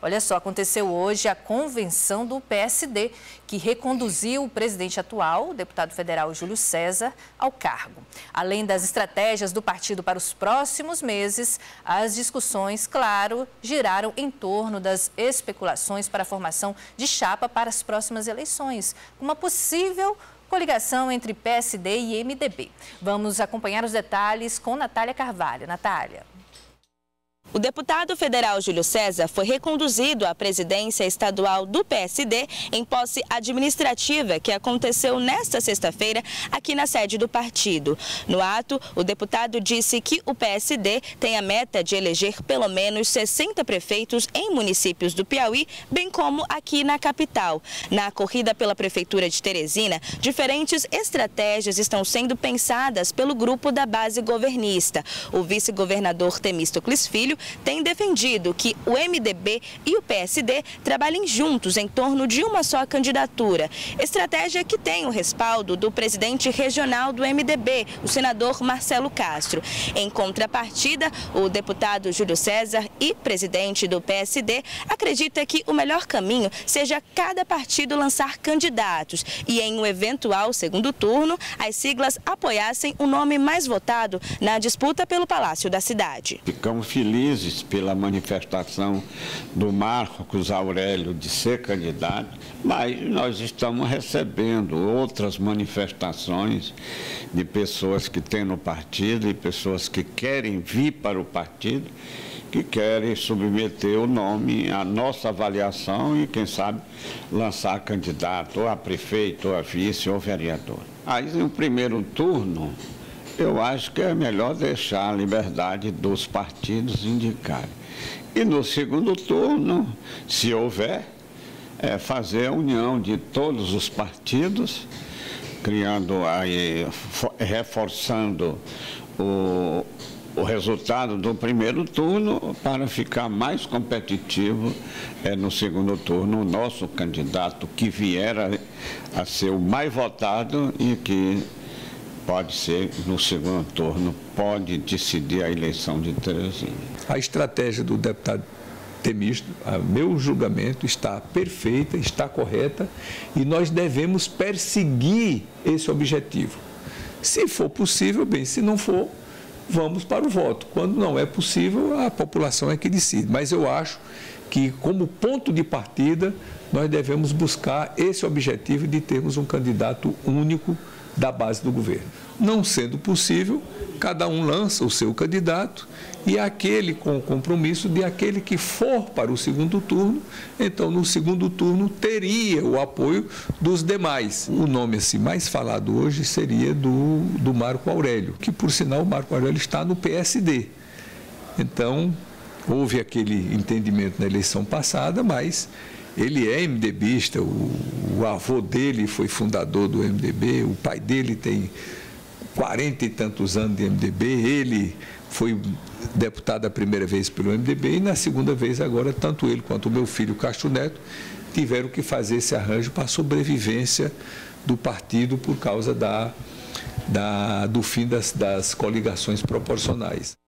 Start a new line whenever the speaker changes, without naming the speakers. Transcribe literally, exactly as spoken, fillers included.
Olha só, aconteceu hoje a convenção do P S D, que reconduziu o presidente atual, o deputado federal Júlio César, ao cargo. Além das estratégias do partido para os próximos meses, as discussões, claro, giraram em torno das especulações para a formação de chapa para as próximas eleições, uma possível coligação entre P S D e M D B. Vamos acompanhar os detalhes com Natália Carvalho. Natália.
O deputado federal Júlio César foi reconduzido à presidência estadual do P S D em posse administrativa que aconteceu nesta sexta-feira aqui na sede do partido. No ato, o deputado disse que o P S D tem a meta de eleger pelo menos sessenta prefeitos em municípios do Piauí, bem como aqui na capital. Na corrida pela Prefeitura de Teresina, diferentes estratégias estão sendo pensadas pelo grupo da base governista. O vice-governador Temístocles Filho tem defendido que o M D B e o P S D trabalhem juntos em torno de uma só candidatura. Estratégia que tem o respaldo do presidente regional do M D B, o senador Marcelo Castro. Em contrapartida, o deputado Júlio César e presidente do P S D acredita que o melhor caminho seja cada partido lançar candidatos e, em um eventual segundo turno, as siglas apoiassem o nome mais votado na disputa pelo Palácio da Cidade.
Ficamos felizes pela manifestação do Marcos Aurélio de ser candidato, mas nós estamos recebendo outras manifestações de pessoas que têm no partido e pessoas que querem vir para o partido, que querem submeter o nome à nossa avaliação e, quem sabe, lançar candidato ou a prefeito, ou a vice, ou vereador. Aí, no primeiro turno, eu acho que é melhor deixar a liberdade dos partidos indicarem. E no segundo turno, se houver, é fazer a união de todos os partidos, criando aí, reforçando o, o resultado do primeiro turno para ficar mais competitivo é, no segundo turno o nosso candidato que vier a, a ser o mais votado e que pode ser, no segundo turno, pode decidir a eleição de Teresina.
A estratégia do deputado Temísto, a meu julgamento, está perfeita, está correta e nós devemos perseguir esse objetivo. Se for possível, bem, se não for, vamos para o voto. Quando não é possível, a população é que decide. Mas eu acho que, como ponto de partida, nós devemos buscar esse objetivo de termos um candidato único da base do governo. Não sendo possível, cada um lança o seu candidato e aquele com o compromisso de aquele que for para o segundo turno, então no segundo turno teria o apoio dos demais. O nome assim mais falado hoje seria do, do Marco Aurélio, que por sinal o Marco Aurélio está no P S D. Então, houve aquele entendimento na eleição passada, mas ele é MDBista, o, o avô dele foi fundador do M D B, o pai dele tem quarenta e tantos anos de M D B, ele foi deputado a primeira vez pelo M D B e na segunda vez agora, tanto ele quanto o meu filho Castro Neto tiveram que fazer esse arranjo para a sobrevivência do partido por causa da, da, do fim das, das coligações proporcionais.